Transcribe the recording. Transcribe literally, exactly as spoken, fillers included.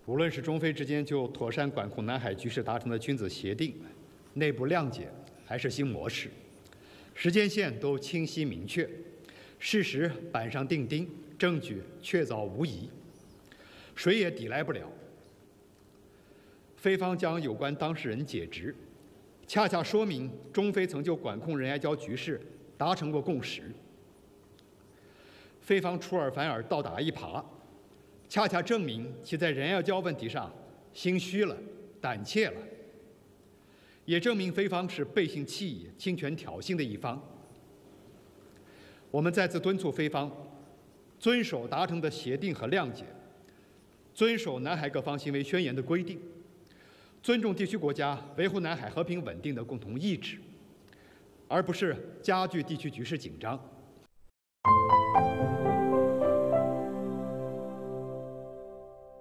无论是中非之间就妥善管控南海局势达成的君子协定、内部谅解，还是新模式，时间线都清晰明确，事实板上钉钉，证据确凿无疑，谁也抵赖不了。菲方将有关当事人解职，恰恰说明中非曾就管控仁爱礁局势达成过共识。菲方出尔反尔，倒打一耙，恰恰证明其在仁爱礁问题上心虚了、胆怯了，也证明菲方是背信弃义、侵权挑衅的一方。我们再次敦促菲方遵守达成的协定和谅解，遵守南海各方行为宣言的规定，尊重地区国家维护南海和平稳定的共同意志，而不是加剧地区局势紧张。